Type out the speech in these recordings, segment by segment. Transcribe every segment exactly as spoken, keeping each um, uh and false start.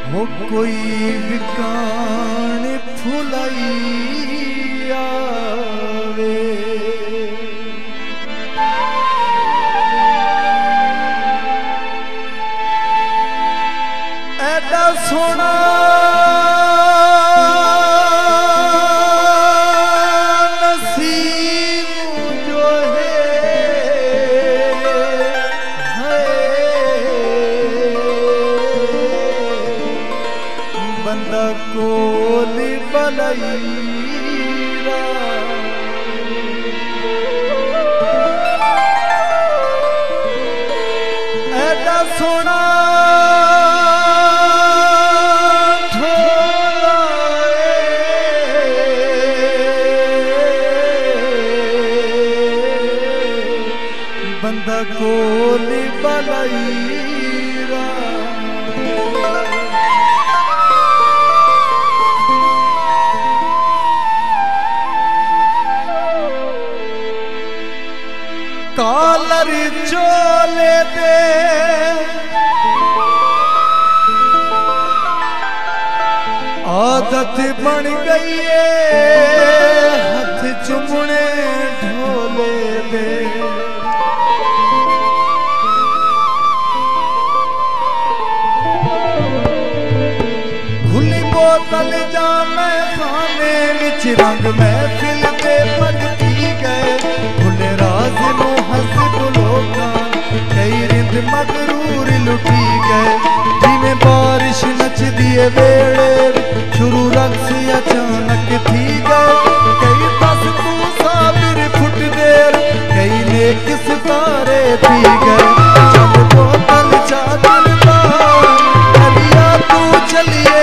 हो कोई विकान फुलाई आवे ऐडा सोना नसीब जो है, है बंदा कोल बलैरा ऐडा सोना बंदा कोल बलैरा कालर चोले दे आदत बन गई है हथ चुमने ढोले दे खुली बोतल जा मैं खाने विच रंग महफिल दे पगती गए खुले राज नो हस लोका कई रिंद मगरूर लुटी गए जिमें बारिश नच दिए वेड़े शुरू रक्स अचानक थी गए कई दस तू साबिर फुट देर कई नेक सितारे थी गए जब बोतल चादर दा दरिया तू चलिए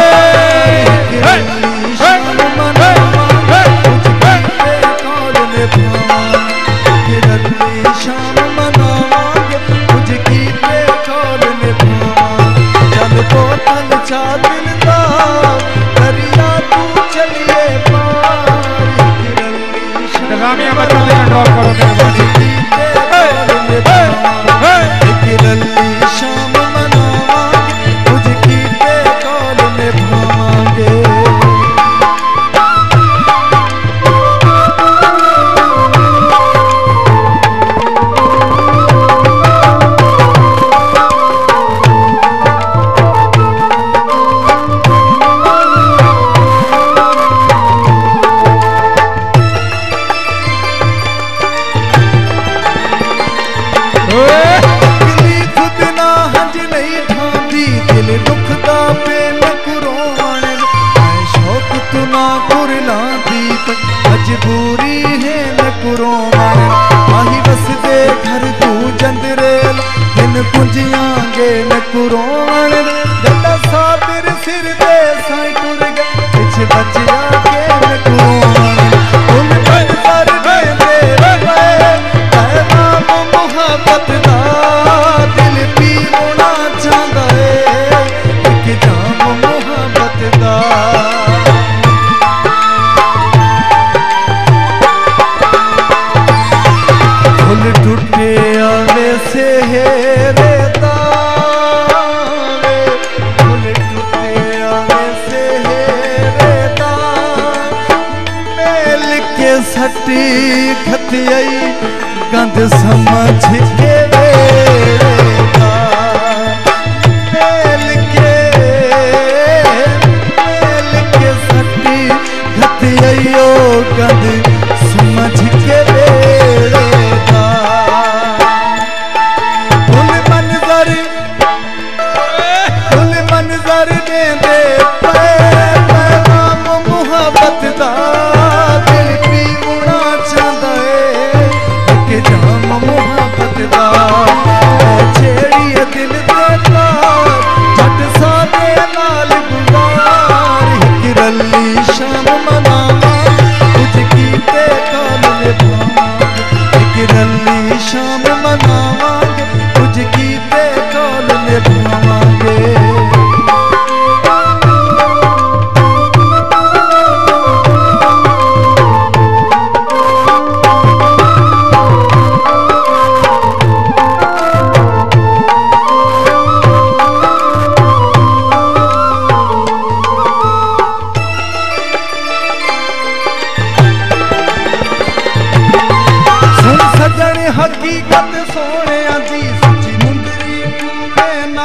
मजबूरी है न कुरों आही बस दे घर तू जंदरेल इन कुंजियांगे न कुरों गला साबिर सिर दे साई टुर गए पिछे बचिया के न कुरों उन पर दे दे पैगाम मोहब्बत दा दिल पी होना चाहता है एक जाम मोहब्बत दा टूटे आवे से हेरे दावे फूल टूटे आवे से हेरे दावे मेल के सटी खतियाई गंद समझ के वेरेगा मेल के मेल के सटी खतियाई ओ गंद समझ के वेरेगा मंजर दे दे पैगाम मोहब्बत दा दिल पी मुड़ा चाहता है एक जाम मोहब्बत दा छेड़ी दिल देता झट सादे नाल गुजार एक रली शाम मनावा कुछ कीते काल निभावा एक रली शाम मनावा कुछ कीते काल निभावांगे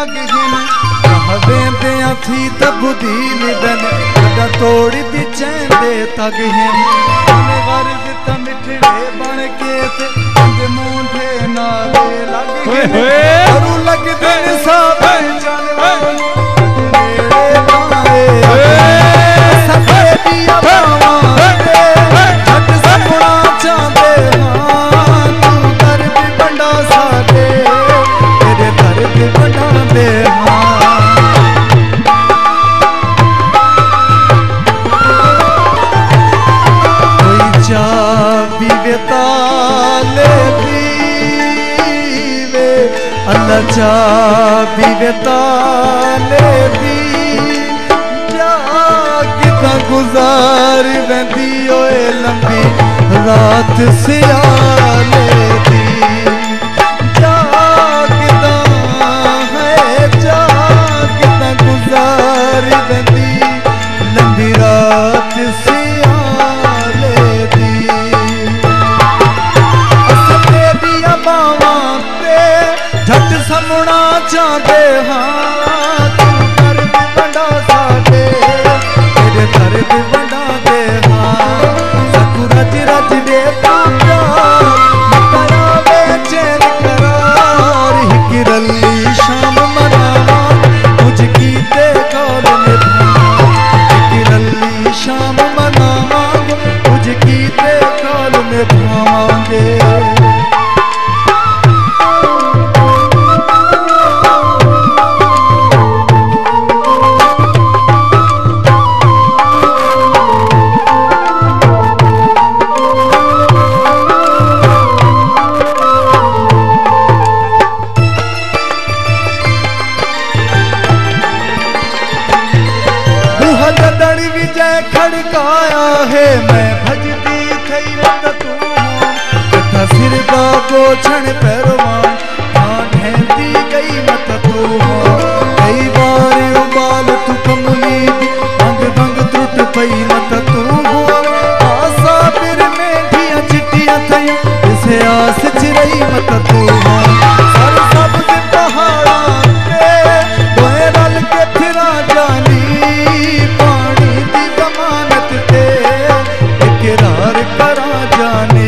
लग हिन वेंदिया थी तबुदी निदन अदा तोड़ दी चैंदे तग हिन ने वर्ग त मिठड़े बन के ते अंदे मूंढे नाले लग हिन अरु लग दिन सब चल नेड़े पाए सफेदिया बावां ते छट सपना चांदे हां तू दर्द बंडा साडे तेरे दर्द बंडा दे हां ताले दीवे अल्लाह चाबी वे ताले दी जा किता गुजार वेंदी ओए लंबी रात सियाले दी जा किता है जा किता गुजार वेंदी लंबी रात सियाले दी झट समना चाहते हाँ तू दर्द बंडा साडे तेरे दर्द बंडा दे हाँ सकू रज रज दे प्यार करावे चैन करार हिक रली शाम मनावा कुछ कीते कौल निभावा हिक रली शाम मनावा कुछ कीते कौल निभावांगे खड़काया है मैं भजती थई मत तू कथा सिर दा गोछण पैरवान हाँ ढहती गई मत तू कई बार उबाल तू कमली भंग भंग त्रुट पई मत तू आसा फिर में ढिया चिट्टियां थई इसे आस चिरई मत तू सर सब दे पहाड़ा पे दोए रल के फिरा जानी इकरार करा जाने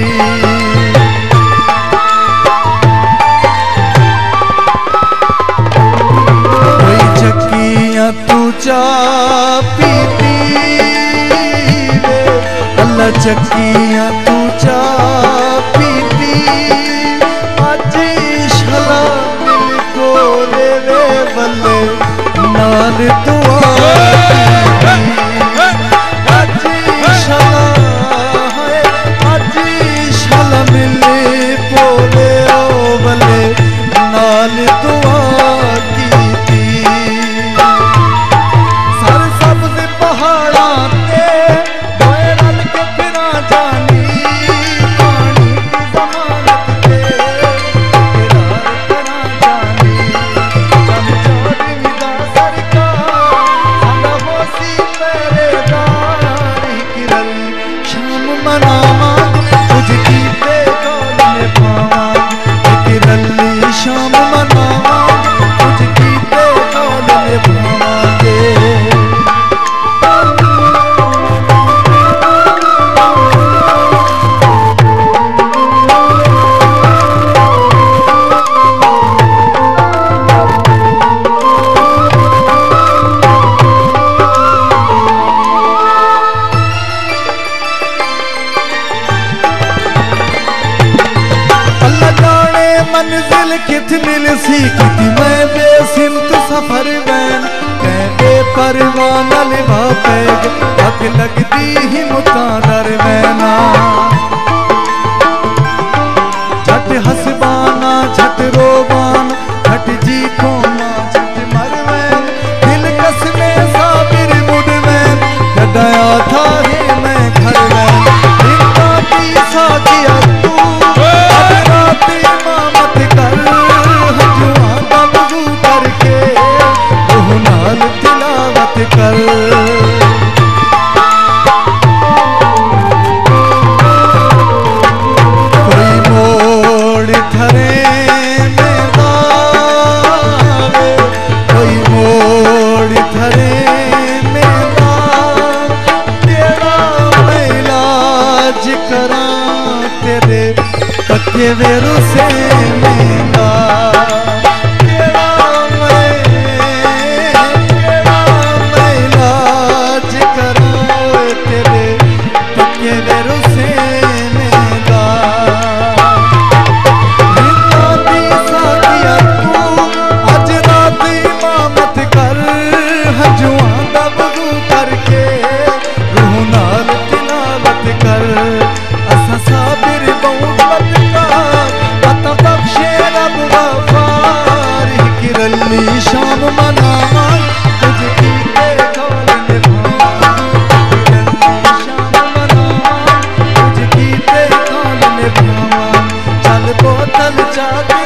कोई चक्कियां तू चा पीती वे अल्लाह चक्कियां तू चा पीती अज शला मिल को रे वे बल्ले नाल दुआ नाल दुआ की थी सर सब दे पहाड़ा ते दोए रल के फिरा जानी पानी की जमानत ते इकरार करा जानी जम चौधरी दा सरकार साडा होसी पहरेदार हिकरल शाम मनावा कुछ कीते कौल निभावा हिकरली शाम मनावा कुछ कीते कौल निभावांगे मंजिल किथ मिल सी किति मैं बेसिमत सफर वैन कहते परवान लिवा पैग अग लगदी ही मुता दर वैना झट हसबाना झट रोबाना झट जी खोना झट मर वैन दिल कसने साबिर मुड वैन गडाया था ही मैं घर वैन इनका की साजिया तू कर कोई मोड़ थरे में दावे मनावा तुझ कीते कौल निभावा जल्दी शाम मनावा तुझ कीते कौल निभावा चल बोतल चाके